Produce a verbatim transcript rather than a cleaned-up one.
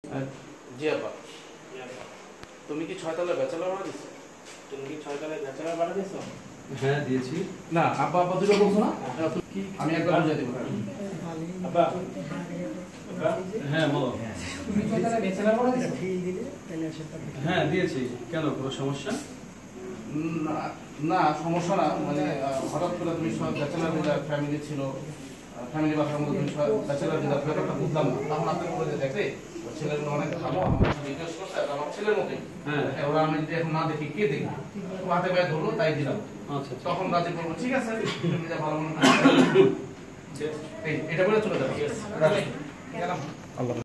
জি আপা, তুমি কি ছয়তলা ব্যাচেলর ভাড়া দিছো? তুমি কি ছয়তলায় ব্যাচেলর ভাড়া দিছো? হ্যাঁ দিয়েছি। না আব্বা আব্বা দুটো বলছো না, আমি একবার বুঝিয়ে দেবো। আব্বা হ্যাঁ বলো। তুমি ছয়তলায় ব্যাচেলর ভাড়া দিছো? হ্যাঁ দিয়েছি, কেন কোনো সমস্যা? না না সমস্যা না, মানে আহ, হঠাৎ করে তুমি ব্যাচেলর ভিসা ফ্যামিলি ছিল, ফ্যামিলি বাসার মধ্যে তুমি ব্যাচেলর ভিসা ব্যাপারটা বুঝলাম না। তখন আপনি বলে যে দেখে ছেলেগুলো অনেক ভালো, আমার জিজ্ঞেস করছে আর আমার ছেলের মতোই। হ্যাঁ ওরা আমি যদি এখন না দেখি কে দেখি, হাতে পায়ে ধরলো তাই দিলাম। আচ্ছা তখন রাজি বলবো ঠিক আছে ভিসা ভালো মনে হয়। এই এটা বলে চলে যাবো। রাজি গেলাম। আল্লাহ।